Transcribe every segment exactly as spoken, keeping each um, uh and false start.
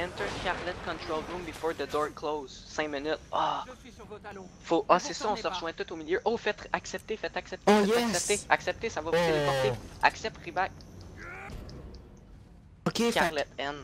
enter Scarlet control room before the door close. cinq minutes. Ah! Je suis sur vos talons. Faut. Ah, c'est ça, on se rejoint tout au milieu. Oh, faites accepter, faites accepter, Oh, faites yes! accepter. Accepter, ça va vous Oh. téléporter. Accepte, reback. Ok, fait... Scarlet N.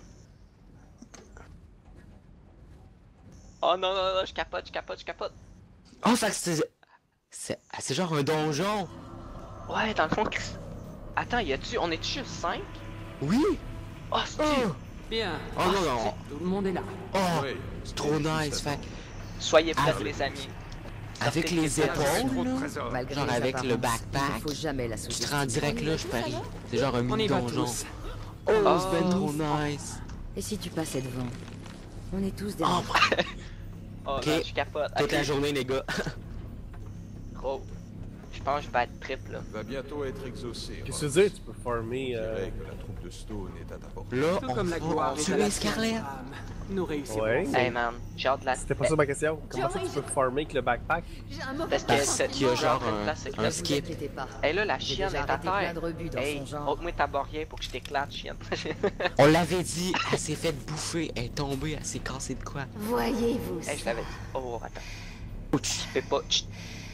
Oh non, non, non, je capote, je capote, je capote. Oh, fait que c'est... C'est ah, c'est genre un donjon. Ouais, dans le fond, Chris. Attends, y a-tu. On est-tu juste cinq? Oui! Oh, c'est Oh! Bien. Oh non, non. Tout le monde est là. Oh! Oui. C'est trop nice, fait que- Soyez prêts, Ah, les amis. Avec Sortez les tes Trop épaules, de là, trésors. Malgré genre les avec le apparences, backpack, il ne faut jamais la tu te sous-estimer. rends direct là, je parie. C'est genre un On y va mini-donjon. tous. Oh, Oh. c'est ben trop nice. Et si tu passais devant? On est tous des... Oh, Oh, Ok. non, je capote. toute Ok, la journée, les gars. gros. Je pense que je vais être triple, là. Va bientôt être exaucé. Qu'est-ce que tu veux dire? Tu peux farmer. Je Euh... dirais que la troupe de Stone est à ta portée. Là, Tout on comme la gloire va est à tuer la Scarlet. âme. Nous réussirons. Ouais. Hey man, j'ai hâte de la. C'était pas ça ma question. Comment ça tu peux farmer avec le backpack? J'ai un mauvais Parce que Parce cette qu'il y a genre une un, place un secrète. Ne vous skip. inquiétez pas. Hey là, la J'ai chienne est déjà à arrêté plein terre. de rebut dans Hey, son genre. ôte-moi ta barrière pour que je t'éclate, chienne. On l'avait dit, elle s'est fait bouffer, elle est tombée, elle s'est cassée de quoi. Voyez-vous Hey, je ça? l'avais dit. Oh, attends. Ouch. Fais pas. Chut.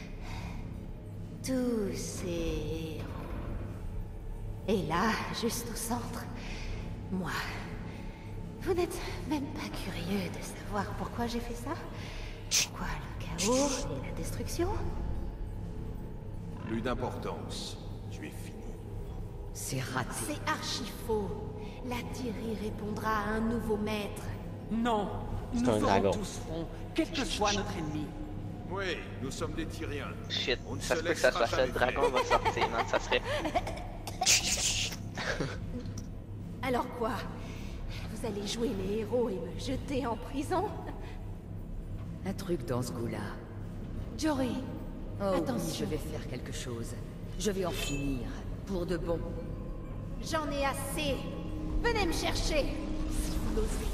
Tous ces héros. Et là, juste au centre, moi. Vous n'êtes même pas curieux de savoir pourquoi j'ai fait ça? Pourquoi le chaos et la destruction? Plus d'importance. Tu es fini. C'est raté. C'est archi faux. La Thierry répondra à un nouveau maître. Non. Nous un ferons dragon. tous front, quel que soit notre ennemi. Oui, nous sommes des Tyriens. Shit. On ne Ça se se peut que ça laissera soit ça. Le jamais dragon va sortir, man. Ça serait. Alors quoi? Vous allez jouer les héros et me jeter en prison? Un truc dans ce goût-là. Jory, Oh oui, attention. je vais faire quelque chose. Je vais en finir. Pour de bon. J'en ai assez. Venez me chercher, si vous l'osez.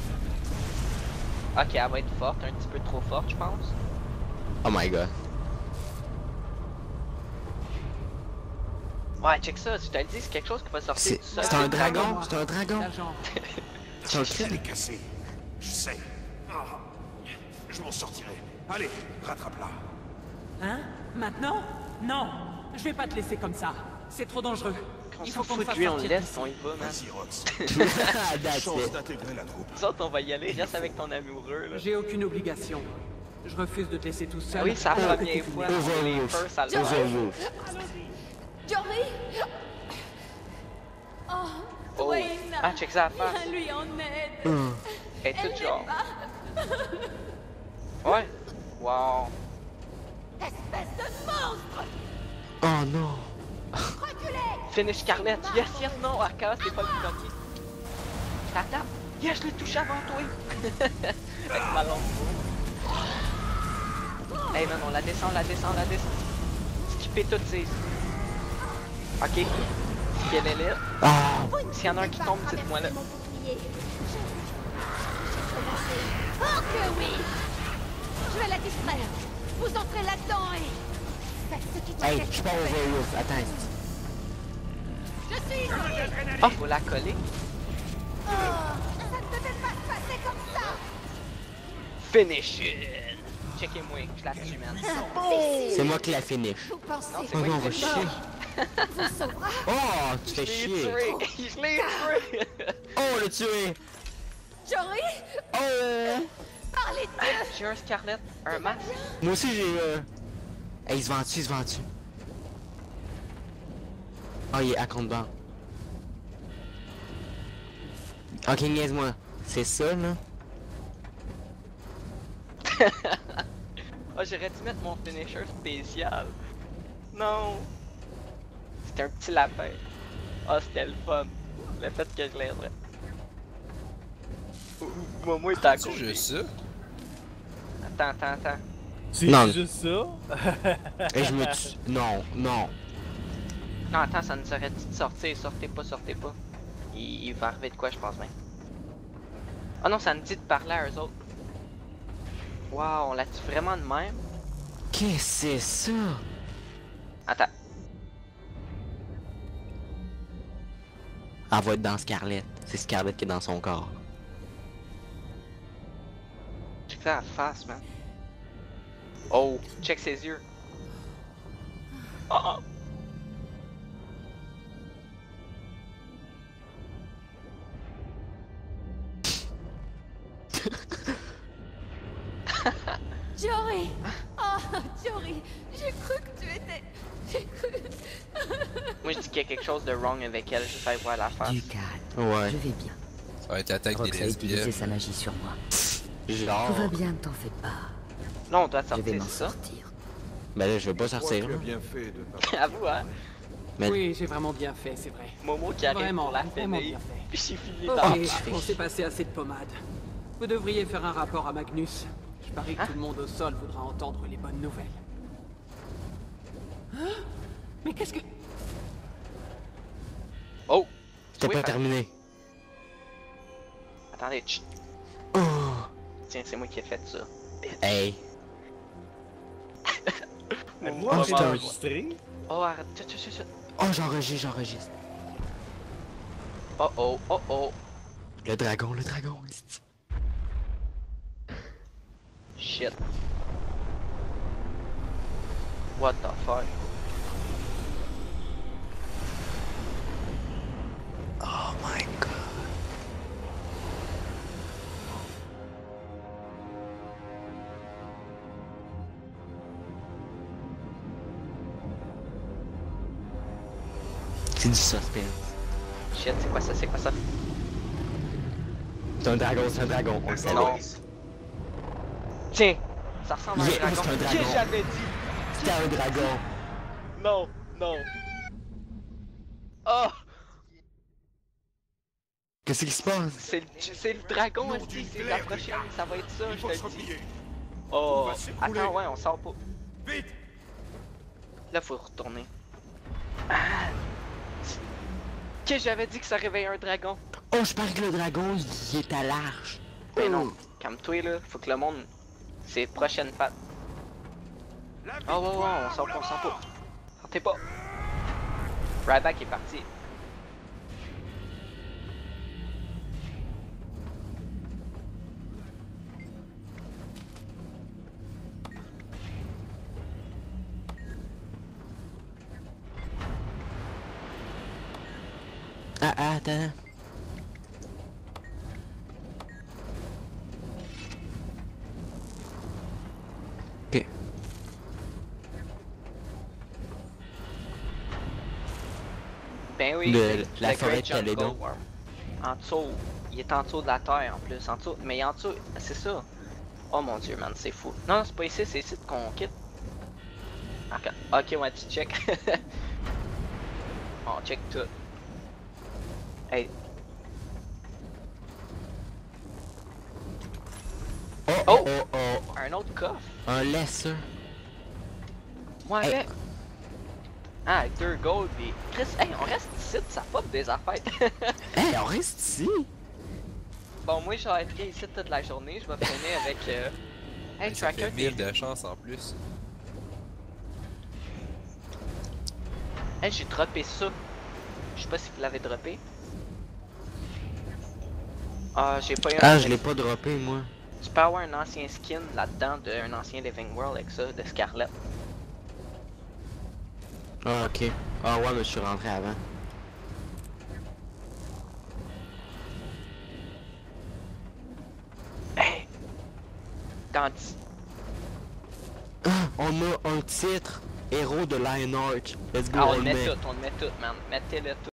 Ok, elle va être forte, un petit peu trop forte, je pense. Oh my god. Ouais, check ça. Je te le dis, c'est quelque chose qui va sortir C'est tout seul. c'est un dragon, c'est un dragon. L'agent. C'est un Je crime. l'ai cassé. Je sais. Ah. Je m'en sortirai. Allez, rattrape-la. Hein? Maintenant? Non. Je vais pas te laisser comme ça. C'est trop dangereux. On Il s'en faut qu'on fout me de fasse lui, on le sortir laisse, d'ici. on y va, man. Vas-y, Rox. Ah, that's Chance it. d'intégrer la troupe. Nous autres, on va y aller. Reste avec ton amoureux, là. J'ai aucune obligation. Je refuse de te laisser tout seul. Ah oui, c'est la alors que première tu fois. finis. Overwolf. Les first, ça le Overwolf. Jory! Oh, Oh. Dwayne! Ah, check ça à la face. Viens lui en aide! Hum. Elle est toute Elle genre. n'est pas... Ouais. Wow. Espèce de monstre! Oh non. Reculez! Finish Scarlett. Yes, yes, non. Arcas, c'est pas le premier. Ta tape. Yes, je l'ai touché avant toi. Avec ma longue boue. Hey man, on la descend, on la descend, on la descend. Skipper toutes ces. Ok. Quelle est là? Ah. S'il y en a un qui tombe, dites-moi là. Mon bouclier. Je- Oh que oui! Je vais la distraire. Vous entrez là-dedans et... Faites ce qui doit Hey, être je pars fait. Overwolf, attends. Je suis ici. Ah, faut la coller. Oh, ça ne devait pas se passer comme ça. Finish it. Checkez-moi, je la tue, man. C'est moi qui la finish. Vous pensez Non, Oh c'est non, on moi va qui chier. vous sauvera? Oh, tu Je fais l'ai chier. tué. Je l'ai tué. Oh, on l'a tué. Jory, Oh. parlez de Dieu. J'ai un Scarlett, un masque. Moi aussi j'ai euh... Hey, il se vend dessus, il se vend dessus. Oh, il est à compte banc. Ok, niaise-moi. C'est ça, là? Oh, j'aurais dû mettre mon finisher spécial. Non. C'était un petit lapin. Ah, c'était le fun. Le fait que je l'aiderais. Momo est à C'est côté. juste ça? Attends, attends, attends. C'est Non. juste ça? Et je me tue. Non, non. Non, attends, ça nous aurait dit de sortir. Sortez pas, sortez pas. Il, il va arriver de quoi, je pense bien. Oh non, ça nous dit de parler à eux autres. Waouh, on l'a dit vraiment de même? Qu'est-ce que c'est ça? Attends. Elle va être dans Scarlett. C'est Scarlett qui est dans son corps. Fais la face, man. Oh, check ses yeux. Oh! Jory! Oh, Jory! J'ai cru que tu étais... J'ai cru... Moi, je dis qu'il y a quelque chose de wrong avec elle, je sais voir la face. Du calme. Ouais. Je vais bien. Ça va être attaque des Rox a utilisé lesbiennes. sa magie sur moi. Genre. Tout va bien, ne t'en fais pas. Là, on doit Je vais sortir, m'en c'est ça? sortir. Ben là, je vais pas Je crois sortir que tu là. as bien fait de pas... Avoue, hein? Mais- Oui, j'ai vraiment bien fait, c'est vrai. Momo qui arrive Vraiment, pour la vraiment finir. bien fait. Puis j'ai fini Ok, dans on s'est passé assez de pommade. Vous devriez faire un rapport à Magnus. Je parie que Hein? tout le monde au sol voudra entendre les bonnes nouvelles. Hein? Mais qu'est-ce que... Oh! C'était Oui, pas fait- terminé. Attendez, chut. Oh. Tiens, c'est moi qui ai fait ça. Hey. Mais Momo, moi, Oh, j'ai putain. enregistré. Oh, arrête, chut, chut, chut, chut. Oh, j'enregistre, j'enregistre. Oh oh, oh oh. Le dragon, le dragon. esti. Shit. What the fuck? Oh my god. C'est du suspense. Shit, c'est quoi ça? C'est quoi ça? C'est un dragon, c'est un dragon. On le sait. Non. Tiens! Ça ressemble à un Yeah, dragon. c'est un Qu'est-ce que dragon. j'avais dit? C'était un dragon. Non, non. Oh! Qu'est-ce qui se passe? C'est le, c'est le dragon, Nom esti, d'une c'est la glaire, prochaine, Ricard. ça va être ça, Il je faut te se le dis. replier. Oh! On va s'écrouler. Attends, ouais, on sort pas. Vite! Là, faut retourner. Ah! Qu'est-ce que j'avais dit que ça réveillait un dragon? Oh, je parie que le dragon, il est à l'arche. Mais non, calme-toi là, faut que le monde... C'est prochaine patte. Oh ouais ouais, on sort pas, on sort pas. Sortez pas. Ryback est parti. Ah, ah, attends. Ok. Ben oui, Le- le- la le forêt Great de Jungle Calédon. Worm. En dessous, il est en dessous de la terre en plus, en dessous, mais en dessous, c'est ça. Oh mon dieu man, c'est fou. Non, c'est pas ici, c'est ici qu'on quitte. Ok, ok, ouais, tu check. On check tout. Hey. Oh, Oh! oh, oh, oh. Un autre coffre? Un laisseur. Ouais, Hey. avec. Ah, avec deux gold, pis. Chris, hey, on reste ici, ça pop des affaires. Hey, on reste ici. Bon, moi, je vais être ici toute la journée, je vais finir avec. Euh... Hey, Ça Tracker, fait t'es. mille de chance en plus. Hey, j'ai droppé ça. Je sais pas si vous l'avez droppé. Ah, j'ai pas eu un. Ah, je l'ai pas droppé, moi. Tu peux avoir un ancien skin là-dedans d'un ancien Living World avec ça, de Scarlet. Ah, ok. Ah, ouais, mais je suis rentré avant. Hey! Dans dix- Ah, on a un titre. Héros de Lionheart. Let's go, Ah, on on le le met met. tout, on le met tout, man. Mettez-le tout.